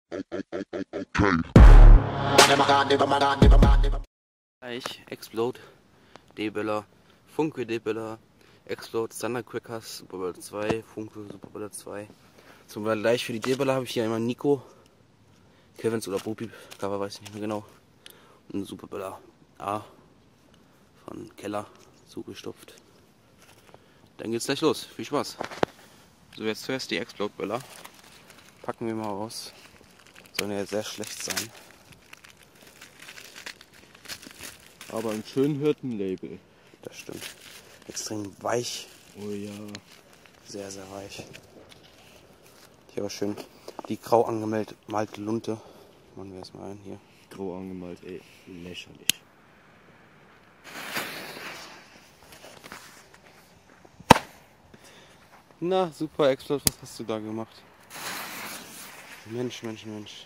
Gleich Explode, D-Böller, Funke D-Böller, Explode, Thunder Crackers, Superböller 2, Funke, Superböller 2. Zum Vergleich für die D-Böller habe ich hier einmal Nico, Kevins oder Bubi, Cover weiß ich nicht mehr genau. Und Superböller A von Keller zugestopft. Dann geht's gleich los. Viel Spaß. So, jetzt zuerst die Explode-Böller. Packen wir mal aus. Sollen ja sehr schlecht sein. Aber ein schön Hirtenlabel. Das stimmt. Extrem weich. Oh ja. Sehr, sehr weich. Hier aber schön die grau angemalte Lunte. Machen wir erstmal ein hier. Grau angemalt, ey. Lächerlich. Na, super Explode, was hast du da gemacht? Mensch, Mensch, Mensch.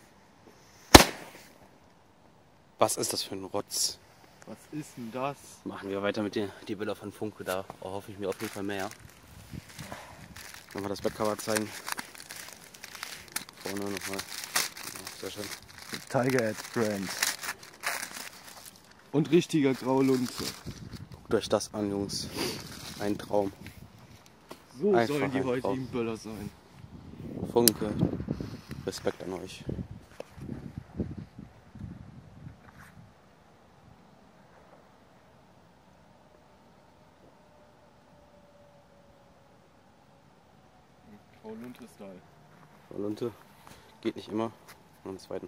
Was ist das für ein Rotz? Was ist denn das? Machen wir weiter mit den Bilder von Funke, da erhoffe ich mir auf jeden Fall mehr. Nochmal das Backcover zeigen. Vorne nochmal. Ja, sehr schön. Tiger Head Brand. Und richtiger Graulunze. Guckt euch das an, Jungs. Ein Traum. So Einfach sollen die ein heutigen Traum. Böller sein. Funke. Respekt an euch. Graulunte-Style. Lunte geht nicht immer. Und einen zweiten.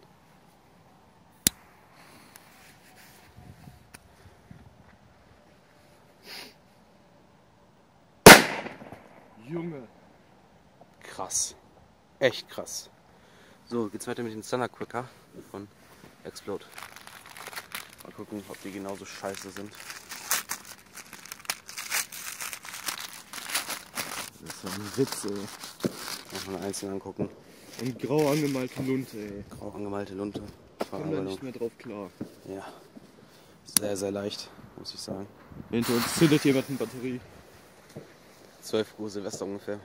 Junge. Krass. Echt krass. So, geht's weiter mit den Thunder Cracker von Explode. Mal gucken, ob die genauso scheiße sind. Das ist ein Witz, ey. Mal einzeln angucken. Und grau angemalte Lunte, ey. Grau angemalte Lunte. Komm da Verarbeitung. nicht mehr drauf klar. Ja. Sehr, sehr leicht, muss ich sagen. Hinter uns zündet jemand eine Batterie. 12 Uhr Silvester ungefähr.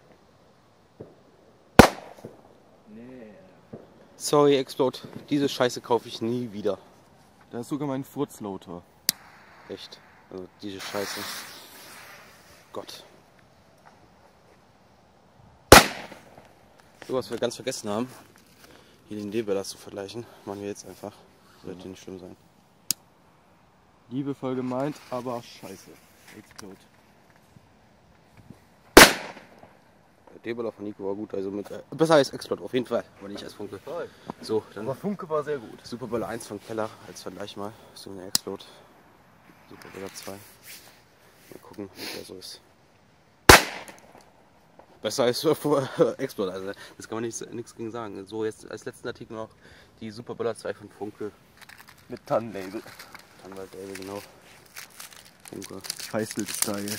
Nee. Sorry, Explode. Diese Scheiße kaufe ich nie wieder. Da ist sogar mein Furzlauter. Echt. Also diese Scheiße. Gott. So, was wir ganz vergessen haben, hier den D-Böller zu vergleichen, machen wir jetzt einfach. Sollte nicht schlimm sein. Liebevoll gemeint, aber scheiße. Explode. Der D-Böller von Nico war gut, also mit besser als Explode auf jeden Fall, aber nicht als Funke. So, dann Aber Funke war sehr gut. Superböller 1 von Keller als Vergleich mal. So eine Explode. Superböller 2. Mal gucken, wie der so ist. Besser als Explode, also das kann man nichts gegen sagen. So, jetzt als letzten Artikel noch die Superböller 2 von Funke. Mit Tannenlabel. Tannenwald-Label, genau. Funke. Scheißbild-Style.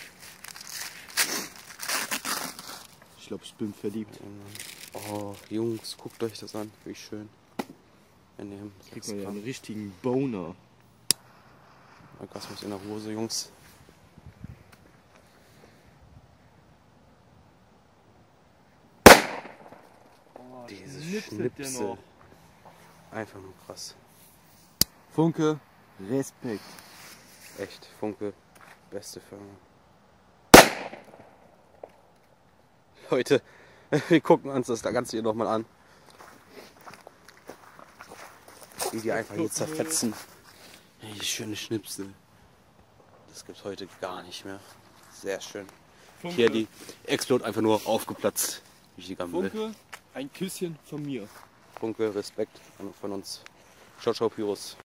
Ich glaube, ich bin verliebt. Oh, Jungs, guckt euch das an, wie schön. Kriegt man ja einen richtigen Boner. Orgasmus in der Hose, Jungs. Oh, Diese schnipselt der Schnipsel. noch. Einfach nur krass. Funke, Respekt. Echt, Funke, beste Firma. Leute, wir gucken uns das Ganze hier nochmal an. Wie die einfach hier zerfetzen. Die schöne Schnipsel. Das gibt's heute gar nicht mehr. Sehr schön. Funke, Hier die Explode einfach nur aufgeplatzt. Wichtiger Müll. Funke, ein Küsschen von mir. Funke, Respekt von uns. Ciao, ciao, Pyros.